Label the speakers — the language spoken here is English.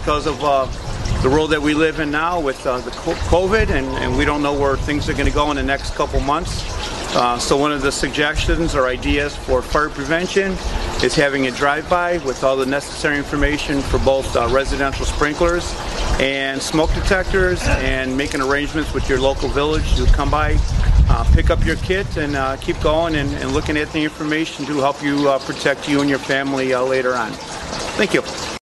Speaker 1: because of the world that we live in now with the COVID, and we don't know where things are going to go in the next couple months. So one of the suggestions or ideas for fire prevention is having a drive-by with all the necessary information for both residential sprinklers and smoke detectors, and making arrangements with your local village to come by, pick up your kit, and keep going and looking at the information to help you protect you and your family later on. Thank you.